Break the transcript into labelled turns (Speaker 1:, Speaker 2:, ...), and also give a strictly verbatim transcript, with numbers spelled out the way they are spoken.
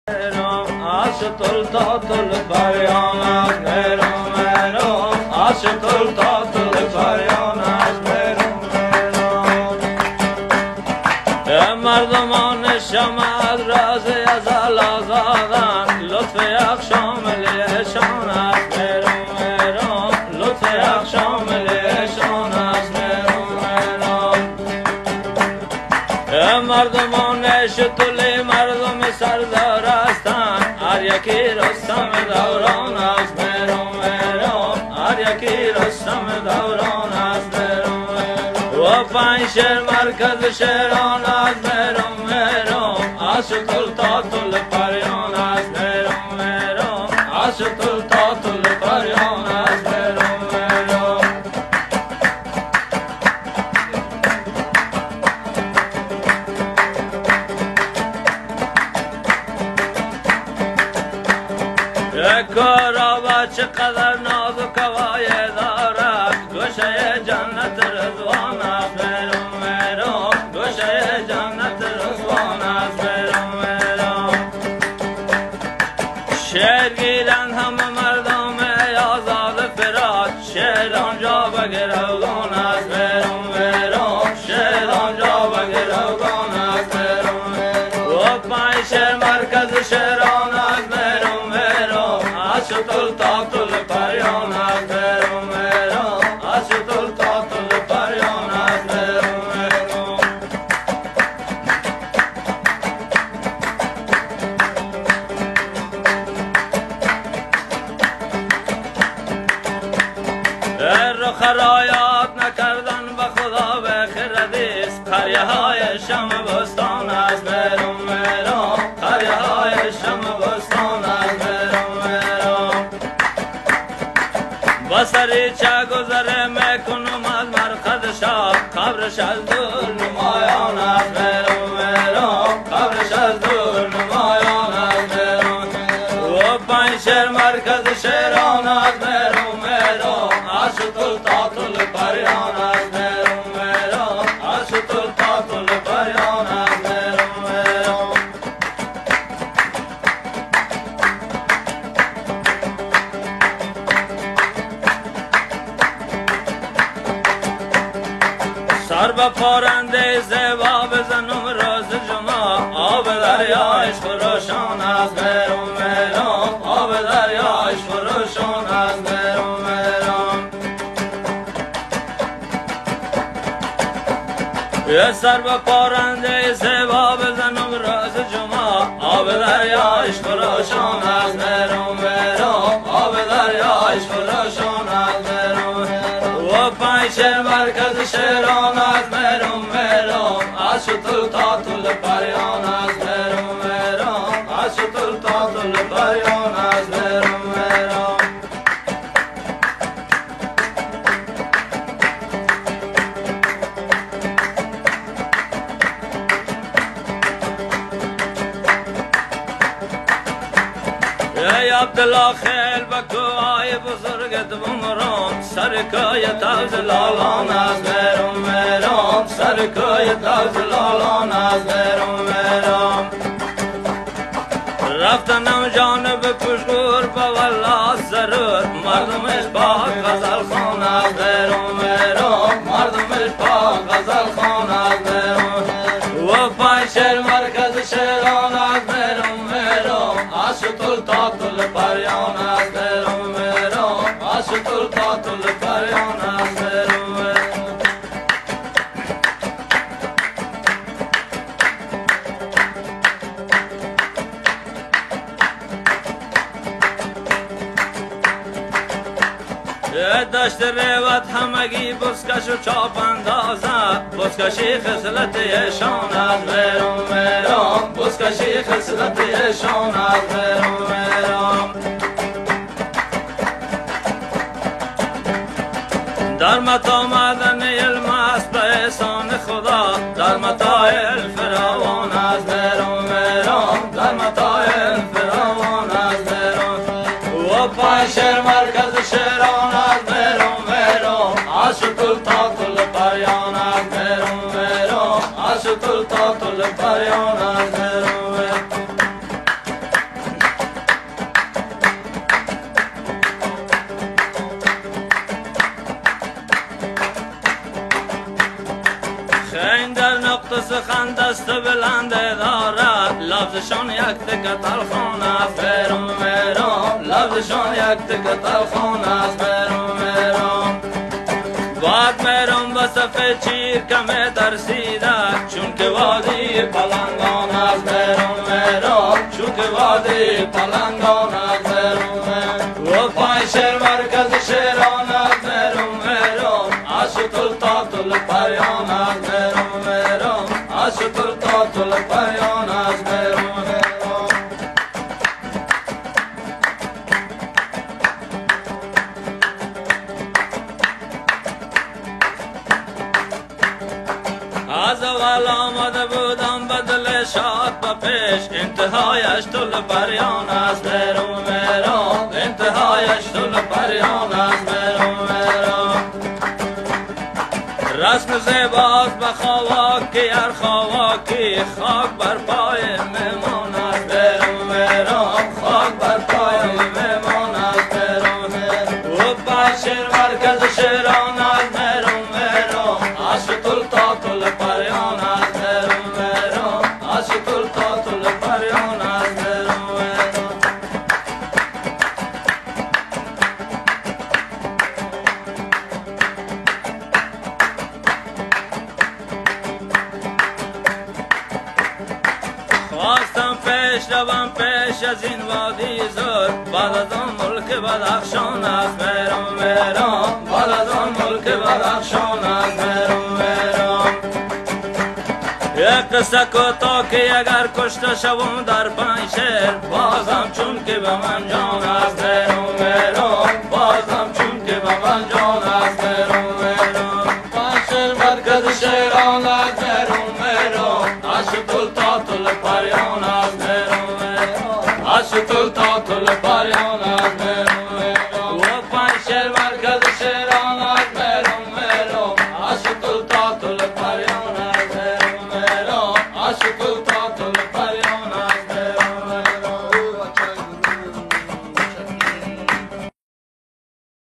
Speaker 1: عاشق تاطل پریان از میرم میرم عاشق تاطل پریان از میرم میرم مردمان شمال راز ازل آزادن لطف یک شامل شان از میرم میرم لطف یک شامل شان از میرم میرم مردمان شتولی مردم سردار هستند هر یکی رستم دوران از میرم میرم هر یکی رستم دوران از میرم و پنج شهر مرکز شهران از میرم میرم عاشق تاطل پریان از میرم میرم عاشق تاطل پریان از میرم میرم کارا چقدر نازک هوای دارد گوشه جنت رضوان از میرم میرم گوشه جنت رضوان از میرم میرم شعر گیرند همه مردم آزاد فرات شعر آنجا بگروگان از میرم میرم شعر آنجا بگروگان از میرم میرم و پنج شهر مرکز شهران از میرم میرم عاشق تاطل پریان از میرم میرم عاشق تاطل پریان از میرم میرم رخ را یاد نکردن به خدا به خردیست قریه های شم بستان از میرم میرم قریه های شم بستان از میرم میرم با سری چه گذره میکنم از مرقد شاه قبرش از دور نمایان از میرم میرم قبرش از دور نمایان از میرم و پنج شهر مرکز شهران از میرم میرم عاشق تاطل پریان از میرم میرم عاشق تاطل پریان از میرم میرم سر به پارنده زیبا بزنم روز جمعه آب دریایش فروشان از میرم میرم آب دریایش فروشان از میرم میرم یه سر به پارنده زیبا بزنم روز جمعه آب دریایش فروشان از میرم میرم آب دریایش فروشان از میرم و پنج شهر مرکز شهران از میرم میرم عاشق تاطل پریان از میرم میرم عاشق تاطل پریان از میرم میرم ای عبدالله خیل به کوهای بزرگت بمرم سر کوی تاج لالان از میرم میرم سر کوی تاج لالان از میرم میرم رفتنم جانب پشگور با والله ضرور مردمش پاک غزل خان از میرم میرم مردمش پاک غزل خان از میرم و پنج شهر مرکز شهران از میرم میرم عاشق تاطل پریان از میرم میرم عاشق تاطل پریان از میرم میرم داشت روت همگی بسکش و چاپ اندازه بسکشی خسلت ایشان از میرم میرم بسکشی خسلت ایشان از میرم میرم در متا مدن علم است به احسان خدا در متاع فراوان از میرم میرم در متاع فراوان از میرم و پنج شهر مرکز شهران از میرم میرم عاشق تاطل پریان از میرم میرم عاشق تاطل پریان از میرم میرم سخن دست بلنده دارد لفظشان یک تکه تلخان است میرم میرم لفظشان یک تکه تلخان است میرم میرم بعد میرم به صف چیر که می ترسیده چون که وادی پلنگان است میرم میرم چون که وادی پلنگان است میرم میرم و پای شهر مرکز شیران است میرم میرم عاشق تا طول پریان است میرم میرم عاشق تا طول پریان است میرم میرم از اول آمده بودم بدل شاد به پیش انتهایش طول پریان است میرم میرم انتهایش طول پریان است میرم میرم رسم زیباست به خواکی هر خواکی خاک بر پای میمان است میرم میرم خاک بر پای میمان است میرم میرم و بشیر مرکز شیران است میرم میرم عاشق تا طول پریان است میرم میرم عاشق تا طول پریان است میرم میرم خواستم پیش روم پیش از این وادی زور بعد از آن ملک بدخشان است میرم میرم بعد از آن ملک بدخشان است میرم میرم یک قصه کوتاه که اگر کشته شوم در پنجشیر بازم چون که به من جان است میرم میرم بازم چون که به من جان است میرم میرم پنجشیر مرکز شیران است میرم میرم عاشق تا طول پریان است میرم میرم عاشق تا طول پریان